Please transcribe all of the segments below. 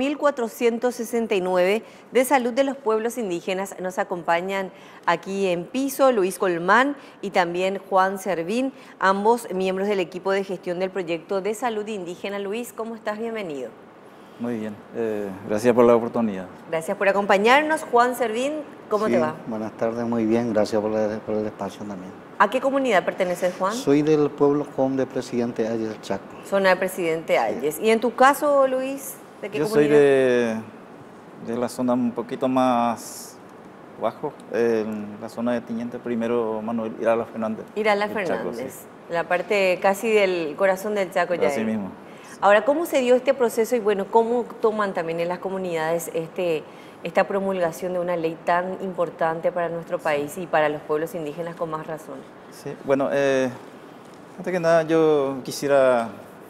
1469 de Salud de los Pueblos Indígenas. Nos acompañan aquí en piso Luis Colmán y también Juan Servín, ambos miembros del equipo de gestión del proyecto de salud indígena. Luis, ¿cómo estás? Bienvenido. Muy bien, gracias por la oportunidad. Gracias por acompañarnos. Juan Servín, ¿cómo te va? Buenas tardes, muy bien, gracias por el espacio también. ¿A qué comunidad perteneces, Juan? Soy del pueblo Home de Presidente Ayes del Chaco. Zona de Presidente Ayes. ¿Y en tu caso, Luis, de qué Yo comunidad? soy de la zona un poquito más bajo, en la zona de Teniente Primero Manuel Irala Fernández. Irala del Chaco, Fernández, sí. la parte casi del corazón del Chaco ya. Así mismo. Ahora, ¿cómo se dio este proceso y bueno, cómo toman también en las comunidades esta promulgación de una ley tan importante para nuestro país y para los pueblos indígenas con más razón? Sí, bueno, antes que nada yo quisiera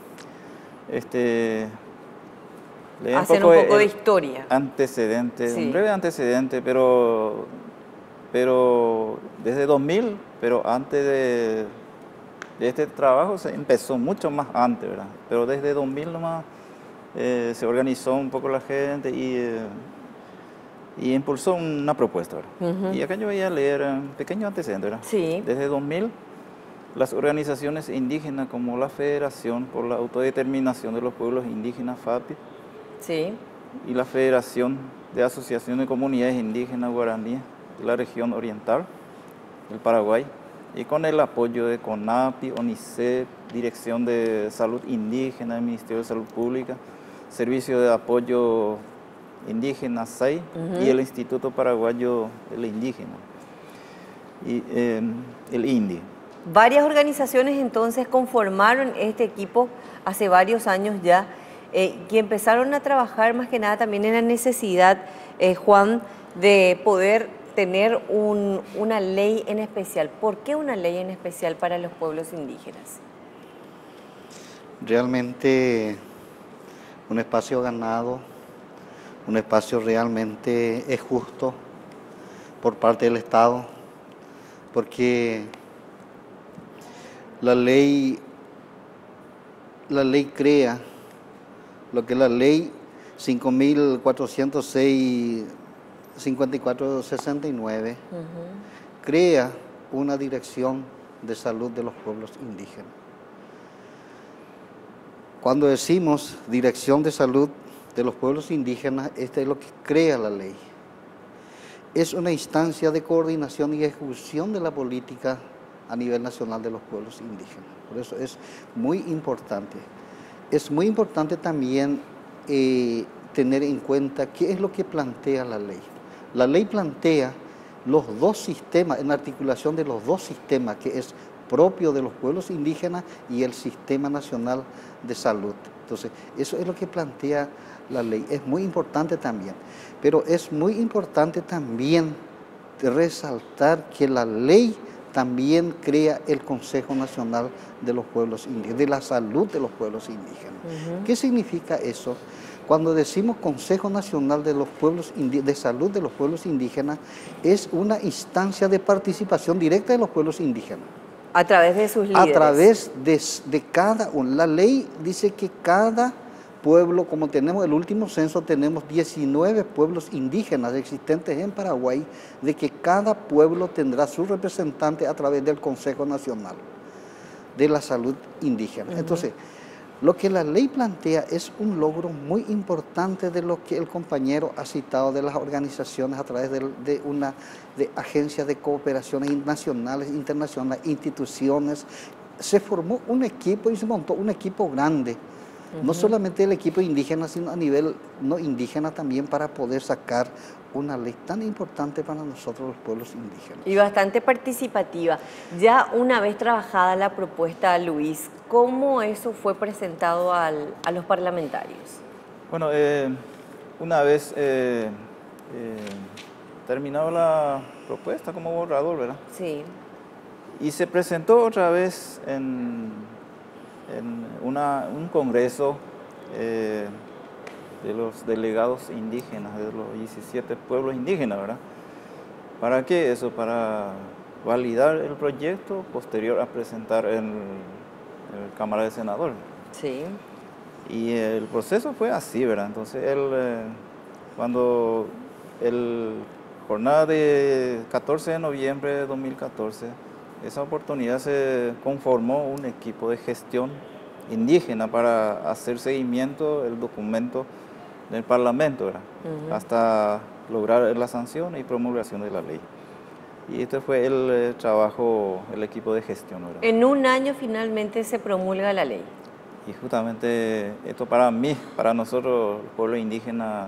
leer hacer un poco de historia. Antecedente, Sí. Un breve antecedente, pero desde 2000, pero antes de este trabajo se empezó mucho más antes, ¿verdad? Pero desde 2000 nomás se organizó un poco la gente y impulsó una propuesta, ¿verdad? Y acá yo voy a leer un pequeño antecedente, ¿verdad? Sí. Desde 2000, las organizaciones indígenas como la Federación por la Autodeterminación de los Pueblos Indígenas, FAPI, Sí. y la Federación de Asociaciones de Comunidades Indígenas Guaraníes de la región oriental del Paraguay, y con el apoyo de CONAPI, ONICEF, Dirección de Salud Indígena del Ministerio de Salud Pública, Servicio de Apoyo Indígena SAI y el Instituto Paraguayo del Indígena, y el INDI. Varias organizaciones entonces conformaron este equipo hace varios años ya, que empezaron a trabajar más que nada también en la necesidad, Juan, de poder tener una ley en especial. ¿Por qué una ley en especial para los pueblos indígenas? Realmente un espacio ganado, un espacio realmente es justo por parte del Estado, porque la ley crea lo que la ley 5.406 5469 crea una dirección de salud de los pueblos indígenas. Cuando decimos dirección de salud de los pueblos indígenas, este es lo que crea la ley. Es una instancia de coordinación y ejecución de la política a nivel nacional de los pueblos indígenas. Por eso es muy importante. Es muy importante también tener en cuenta qué es lo que plantea la ley. La ley plantea los dos sistemas, en articulación de los dos sistemas, que es propio de los pueblos indígenas y el Sistema Nacional de Salud. Entonces, eso es lo que plantea la ley. Es muy importante también. Pero es muy importante también resaltar que la ley también crea el Consejo Nacional de los Pueblos Indígenas, de la salud de los pueblos indígenas. ¿Qué significa eso? Cuando decimos Consejo Nacional de los Pueblos de Salud de los Pueblos Indígenas, es una instancia de participación directa de los pueblos indígenas. A través de sus líderes. A través de cada uno. La ley dice que cada pueblo, como tenemos el último censo, tenemos 19 pueblos indígenas existentes en Paraguay, de que cada pueblo tendrá su representante a través del Consejo Nacional de la Salud Indígena. Entonces, lo que la ley plantea es un logro muy importante de lo que el compañero ha citado de las organizaciones a través de agencias de cooperaciones nacionales, internacionales, instituciones. Se formó un equipo y se montó un equipo grande. No solamente el equipo indígena, sino a nivel no indígena también, para poder sacar una ley tan importante para nosotros los pueblos indígenas. Y bastante participativa. Ya una vez trabajada la propuesta, Luis, ¿cómo eso fue presentado a los parlamentarios? Bueno, una vez terminado la propuesta como borrador, ¿verdad? Sí. Y se presentó otra vez en un congreso de los delegados indígenas, de los 17 pueblos indígenas, ¿verdad? ¿Para qué eso? Para validar el proyecto posterior a presentar en la Cámara de Senadores. Sí. Y el proceso fue así, ¿verdad? Entonces, cuando el jornada de 14 de noviembre de 2014, esa oportunidad se conformó un equipo de gestión indígena para hacer seguimiento del documento del Parlamento, ¿verdad? Hasta lograr la sanción y promulgación de la ley. Y este fue el trabajo, el equipo de gestión, ¿verdad? En un año finalmente se promulga la ley. Y justamente esto para mí, para nosotros, el pueblo indígena,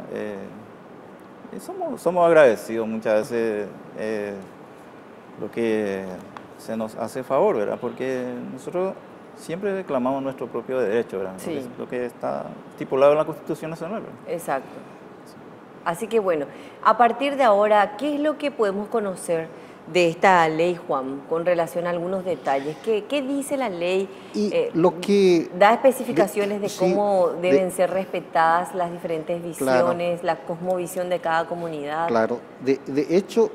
somos agradecidos muchas veces lo que se nos hace favor, ¿verdad? Porque nosotros siempre reclamamos nuestro propio derecho, ¿verdad? Sí. Es lo que está estipulado en la Constitución Nacional, ¿verdad? Exacto. Así que bueno, a partir de ahora, ¿qué es lo que podemos conocer de esta ley, Juan, con relación a algunos detalles? ¿Qué dice la ley? Y lo que da especificaciones de sí, cómo deben ser respetadas las diferentes visiones, claro, la cosmovisión de cada comunidad. Claro, de hecho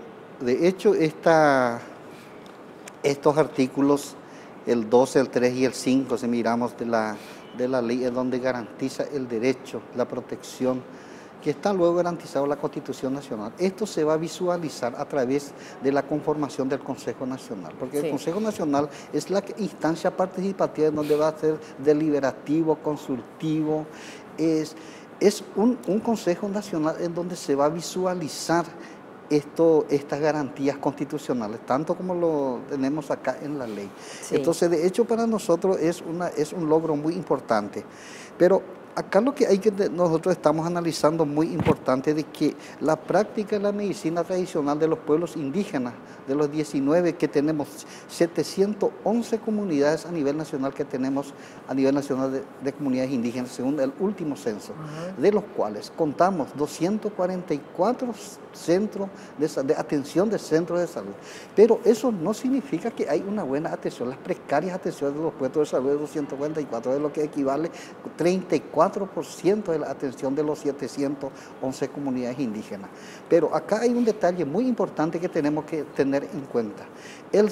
estos artículos, el 12, el 3 y el 5, si miramos de la ley, es donde garantiza el derecho, la protección, que está luego garantizado en la Constitución Nacional. Esto se va a visualizar a través de la conformación del Consejo Nacional, porque el Consejo Nacional es la instancia participativa en donde va a ser deliberativo, consultivo, es un Consejo Nacional en donde se va a visualizar estas garantías constitucionales, tanto como lo tenemos acá en la ley. Sí. Entonces, de hecho, para nosotros es un logro muy importante. Pero acá lo que nosotros estamos analizando muy importante de que la práctica de la medicina tradicional de los pueblos indígenas, de los 19 que tenemos, 711 comunidades a nivel nacional que tenemos a nivel nacional de comunidades indígenas, según el último censo, de los cuales contamos 244 centros de atención de centros de salud. Pero eso no significa que hay una buena atención. Las precarias atenciones de los puestos de salud de 244, de lo que equivale 34% de la atención de los 711 comunidades indígenas. Pero acá hay un detalle muy importante que tenemos que tener en cuenta. El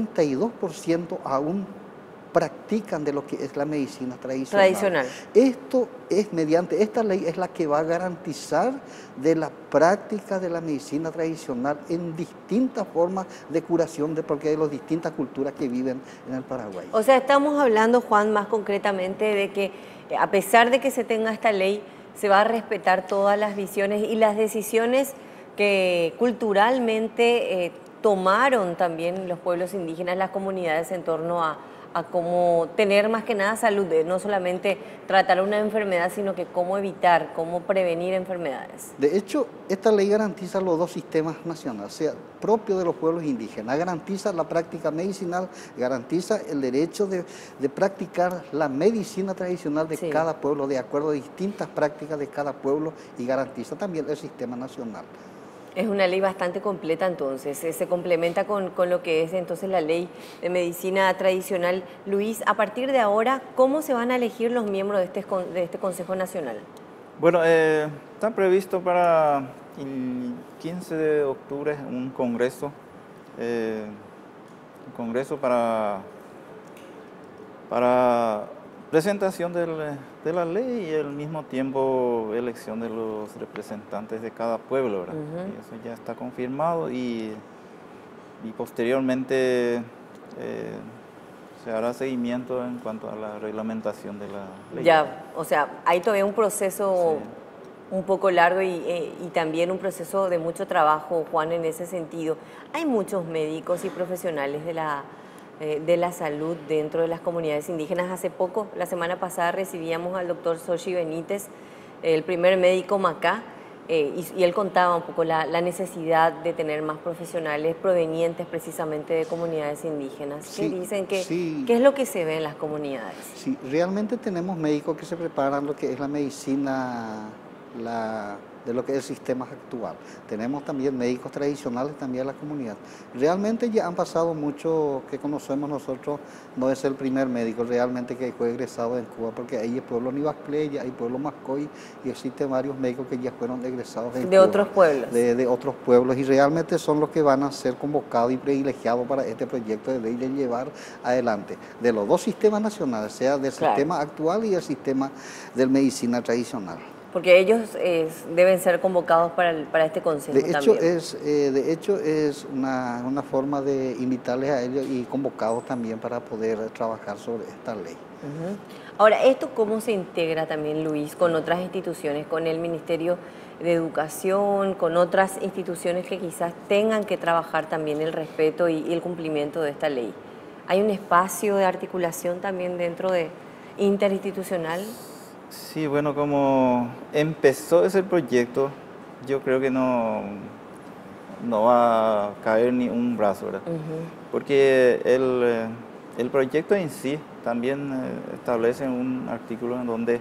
72% aún practican de lo que es la medicina tradicional. Esto es mediante esta ley, es la que va a garantizar de la práctica de la medicina tradicional en distintas formas de curación, porque hay las distintas culturas que viven en el Paraguay. O sea, estamos hablando, Juan, más concretamente de que a pesar de que se tenga esta ley, se va a respetar todas las visiones y las decisiones que culturalmente tomaron también los pueblos indígenas, las comunidades en torno a cómo tener más que nada salud, no solamente tratar una enfermedad, sino que cómo evitar, cómo prevenir enfermedades. De hecho, esta ley garantiza los dos sistemas nacionales, o sea, propio de los pueblos indígenas, garantiza la práctica medicinal, garantiza el derecho de practicar la medicina tradicional de cada pueblo, de acuerdo a distintas prácticas de cada pueblo, y garantiza también el sistema nacional. Es una ley bastante completa, entonces, se complementa con lo que es entonces la ley de medicina tradicional. Luis, a partir de ahora, ¿cómo se van a elegir los miembros de este Consejo Nacional? Bueno, está previsto para el 15 de octubre un congreso para presentación de la ley y al mismo tiempo elección de los representantes de cada pueblo, ¿verdad? Y eso ya está confirmado y posteriormente se hará seguimiento en cuanto a la reglamentación de la ley. Ya, o sea, hay todavía un proceso un poco largo y también un proceso de mucho trabajo, Juan, en ese sentido. Hay muchos médicos y profesionales de la salud dentro de las comunidades indígenas. Hace poco, la semana pasada, recibíamos al doctor Xochi Benítez, el primer médico Macá, y él contaba un poco la necesidad de tener más profesionales provenientes precisamente de comunidades indígenas. ¿Qué dicen? ¿Qué es lo que se ve en las comunidades? Sí, realmente tenemos médicos que se preparan lo que es la medicina de lo que es el sistema actual. Tenemos también médicos tradicionales también en la comunidad. Realmente ya han pasado mucho que conocemos nosotros, no es el primer médico realmente que fue egresado en Cuba, porque hay el pueblo Nivascleya, hay el pueblo Mascoy y existen varios médicos que ya fueron egresados en de Cuba, otros pueblos. De otros pueblos, y realmente son los que van a ser convocados y privilegiados para este proyecto de ley de llevar adelante de los dos sistemas nacionales, sea del sistema actual y el sistema de medicina tradicional. Porque ellos deben ser convocados para este consejo también. De hecho, es una forma de invitarles a ellos y convocados también para poder trabajar sobre esta ley. Ahora, ¿esto cómo se integra también, Luis, con otras instituciones, con el Ministerio de Educación, con otras instituciones que quizás tengan que trabajar también el respeto y el cumplimiento de esta ley? ¿Hay un espacio de articulación también dentro de interinstitucional? Sí, bueno, como empezó ese proyecto, yo creo que no va a caer ni un brazo, ¿verdad? Porque el proyecto en sí también establece un artículo en donde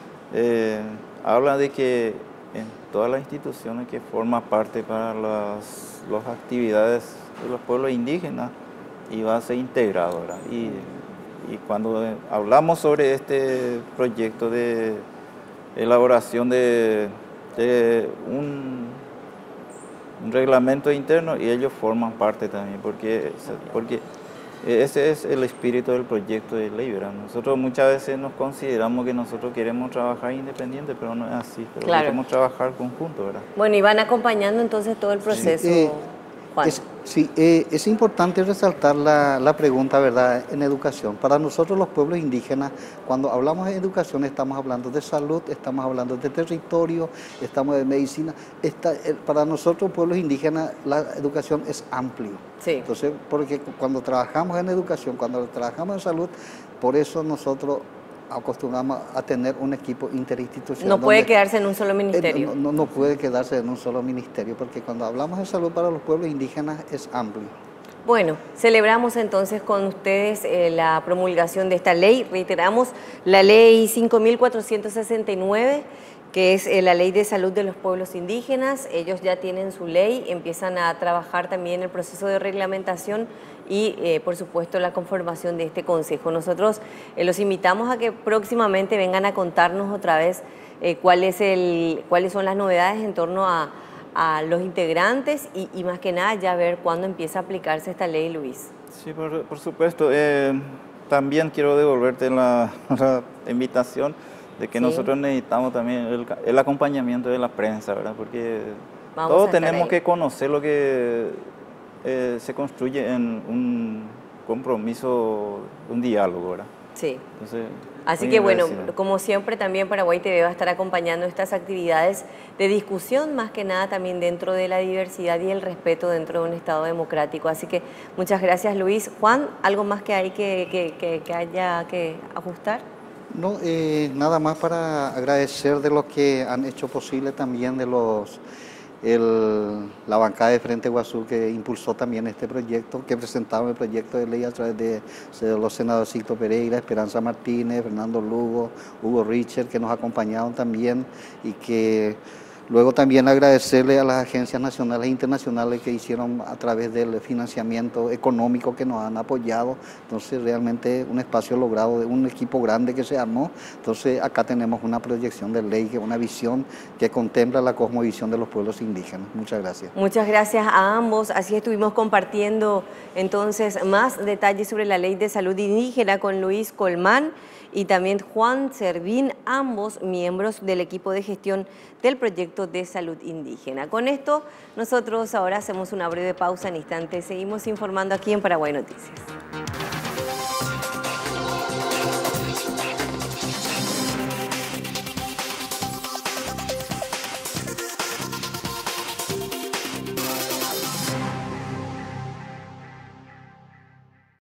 habla de que en todas las instituciones que forman parte para las actividades de los pueblos indígenas iba a ser integrado, ¿verdad? Y cuando hablamos sobre este proyecto de elaboración de un reglamento interno, y ellos forman parte también, porque ese es el espíritu del proyecto de ley, ¿verdad? Nosotros muchas veces nos consideramos que nosotros queremos trabajar independiente, pero no es así, pero queremos trabajar conjunto, ¿verdad? Bueno, y van acompañando entonces todo el proceso, Juan. Es importante resaltar la pregunta, ¿verdad?, en educación. Para nosotros los pueblos indígenas, cuando hablamos de educación, estamos hablando de salud, estamos hablando de territorio, estamos de medicina. Para nosotros, pueblos indígenas, la educación es amplio. Sí. Entonces, porque cuando trabajamos en educación, cuando trabajamos en salud, por eso nosotros acostumbramos a tener un equipo interinstitucional. No puede quedarse en un solo ministerio. No puede quedarse en un solo ministerio, porque cuando hablamos de salud para los pueblos indígenas es amplio. Bueno, celebramos entonces con ustedes la promulgación de esta ley. Reiteramos, la ley 5.469, que es la ley de salud de los pueblos indígenas. Ellos ya tienen su ley, empiezan a trabajar también el proceso de reglamentación y, por supuesto, la conformación de este consejo. Nosotros los invitamos a que próximamente vengan a contarnos otra vez cuáles son las novedades en torno a los integrantes y más que nada ya ver cuándo empieza a aplicarse esta ley, Luis. Sí, por supuesto. También quiero devolverte la invitación de que nosotros necesitamos también el acompañamiento de la prensa, ¿verdad? Porque todos tenemos que conocer lo que se construye en un compromiso, un diálogo, ¿verdad? Sí. Entonces, así que bueno, como siempre también Paraguay TV va a estar acompañando estas actividades de discusión, más que nada también dentro de la diversidad y el respeto dentro de un Estado democrático. Así que muchas gracias, Luis. Juan, ¿algo más que hay que haya que ajustar? No, nada más para agradecer de los que han hecho posible también la bancada de Frente Guazú, que impulsó también este proyecto, que presentaron el proyecto de ley a través de los senadores Sixto Pereira, Esperanza Martínez, Fernando Lugo, Hugo Richard, que nos acompañaron también, y que luego también agradecerle a las agencias nacionales e internacionales que hicieron a través del financiamiento económico que nos han apoyado. Entonces realmente un espacio logrado de un equipo grande que se armó. Entonces acá tenemos una proyección de ley, una visión que contempla la cosmovisión de los pueblos indígenas. Muchas gracias. Muchas gracias a ambos. Así estuvimos compartiendo entonces más detalles sobre la ley de salud indígena con Luis Colmán y también Juan Servín, ambos miembros del equipo de gestión del proyecto de salud indígena. Con esto, nosotros ahora hacemos una breve pausa en instantes. Seguimos informando aquí en Paraguay Noticias.